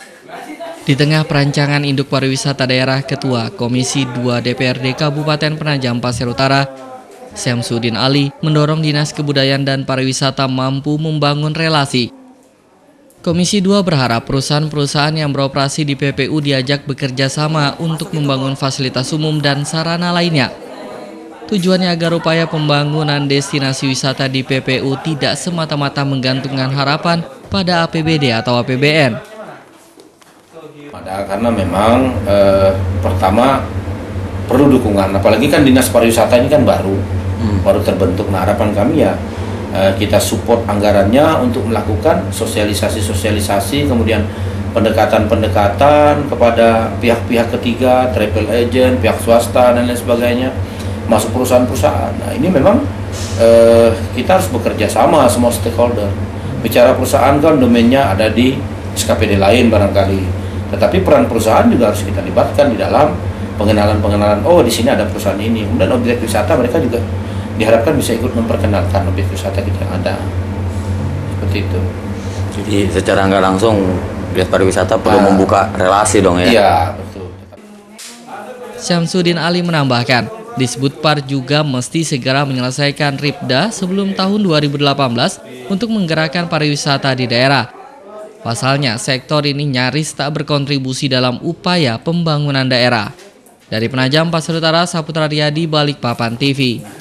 Di tengah perancangan induk pariwisata daerah, Ketua Komisi 2 DPRD Kabupaten Penajam Pasir Utara, Syamsuddin Ali, mendorong Dinas Kebudayaan dan Pariwisata mampu membangun relasi. Komisi 2 berharap perusahaan-perusahaan yang beroperasi di PPU diajak bekerja sama untuk membangun fasilitas umum dan sarana lainnya. Tujuannya agar upaya pembangunan destinasi wisata di PPU tidak semata-mata menggantungkan harapan pada APBD atau APBN. Karena memang pertama perlu dukungan, apalagi kan Dinas Pariwisata ini kan baru terbentuk. Nah, harapan kami ya kita support anggarannya untuk melakukan sosialisasi, kemudian pendekatan kepada pihak-pihak ketiga, travel agent, pihak swasta dan lain sebagainya, masuk perusahaan-perusahaan. Nah, ini memang kita harus bekerja sama semua stakeholder. Bicara perusahaan kan domainnya ada di SKPD lain barangkali. Tetapi peran perusahaan juga harus kita libatkan di dalam pengenalan. Oh, di sini ada perusahaan ini. Kemudian objek wisata mereka juga diharapkan bisa ikut memperkenalkan objek wisata kita yang ada. Seperti itu. Jadi secara nggak langsung Dinas Pariwisata perlu membuka relasi dong ya? Iya, betul. Syamsuddin Ali menambahkan, Disbudpar juga mesti segera menyelesaikan Ripda sebelum tahun 2018 untuk menggerakkan pariwisata di daerah. Pasalnya, sektor ini nyaris tak berkontribusi dalam upaya pembangunan daerah. Dari Penajam Pasir Utara, Saputra Riyadi, Balikpapan TV.